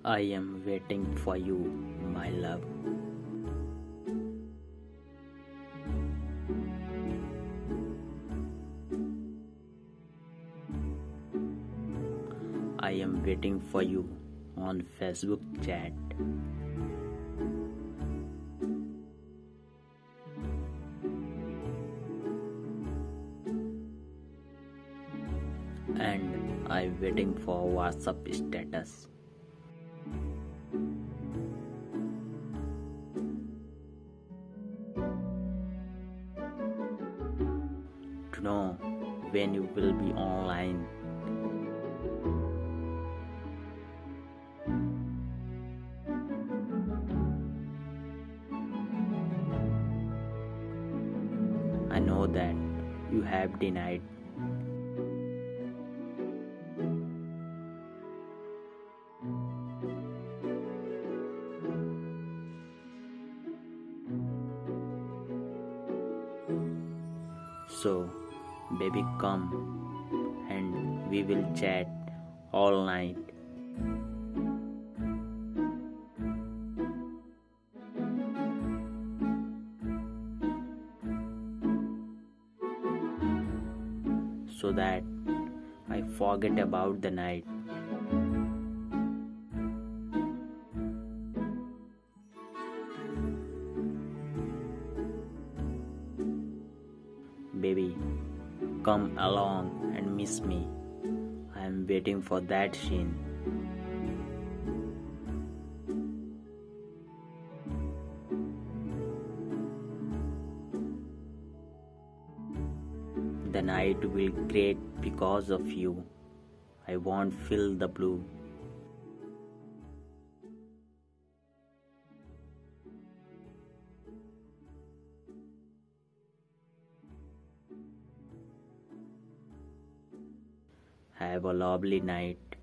I am waiting for you, my love. I am waiting for you on Facebook chat. And I'm waiting for WhatsApp status. To know when you will be online. I know that you have denied. So, baby, come and we will chat all night. So that I forget about the night. Baby, come along and miss me. I am waiting for that scene. The night will great because of you. I won't feel the blue. Have a lovely night.